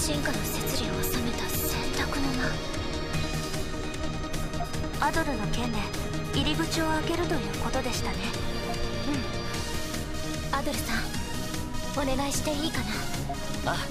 進化の摂理を収めた選択の名。アドルの件で入り口を開けるということでしたね。うん。アドルさん、お願いしていいかな。 あ、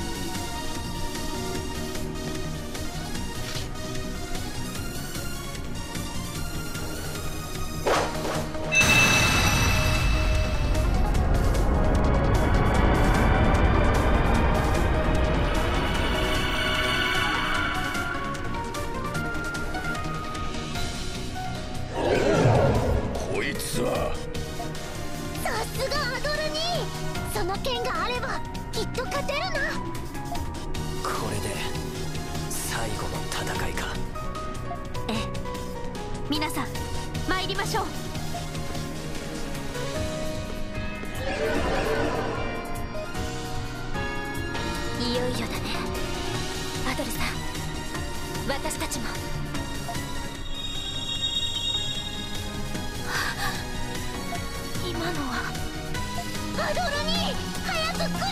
こいつはさすがアドル兄、その剣があればきっと勝てるな。 これで最後の戦いか。 ええ、皆さん参りましょう。いよいよだね、アドルさん。私たちも。今のはアドル兄、早く来る。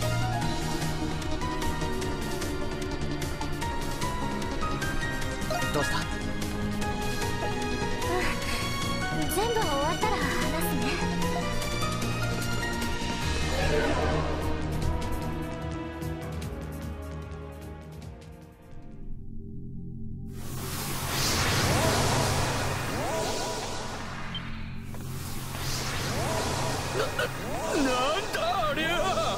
どうした？ 全部終わったら話すね。 なんだありゃ。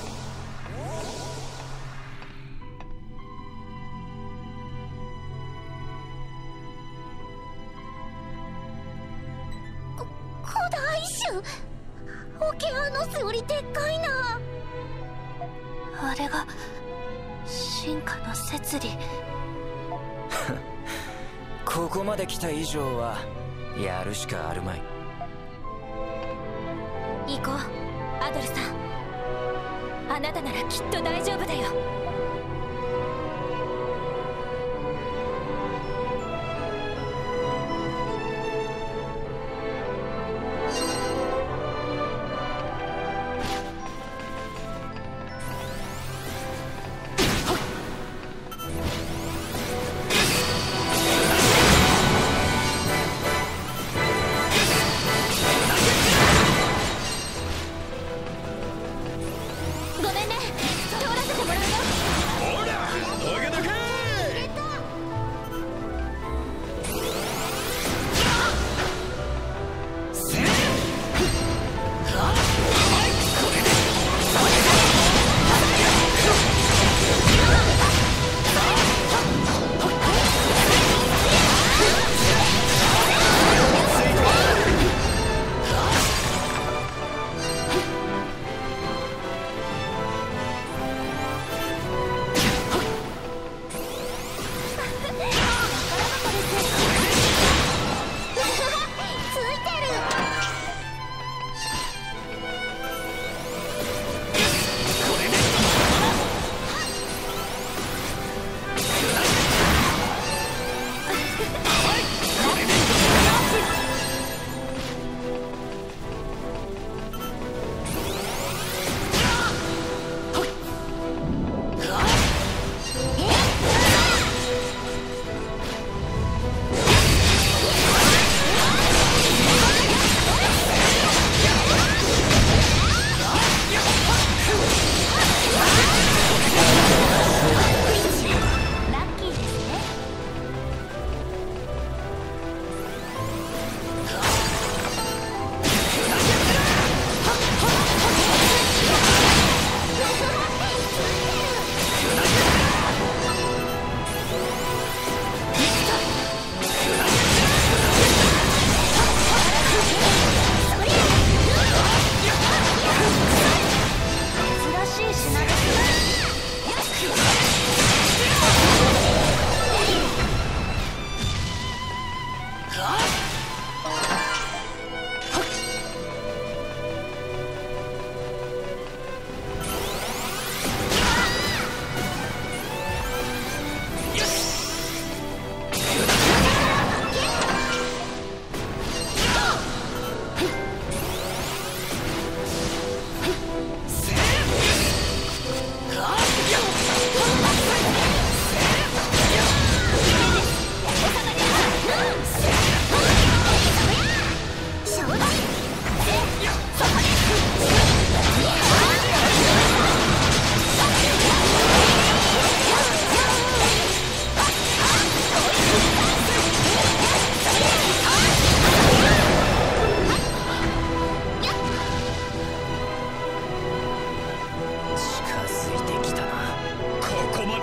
古代種、オケアノスよりでっかいな。 あれが進化の摂理。 ここまで来た以上はやるしかあるまい。 行こう、アドルさん。あなたならきっと大丈夫だよ。ごめんね、通らせてもらうよ。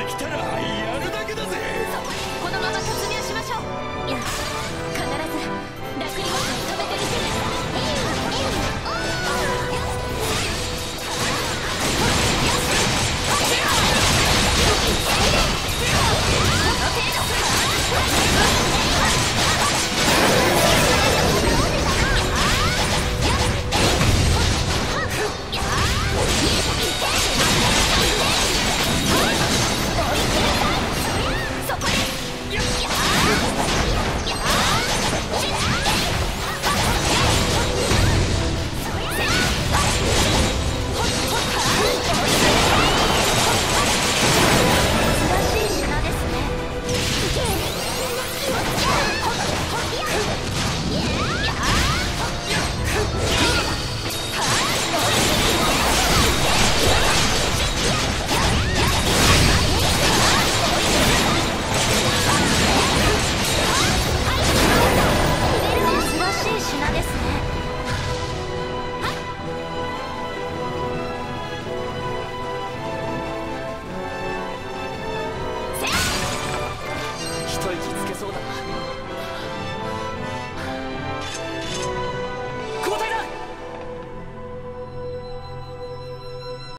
できたらやるだけだぜ。 このまま突入しましょう。いや、必ずラクリモスを止めてみせる。 一息つけそうだな。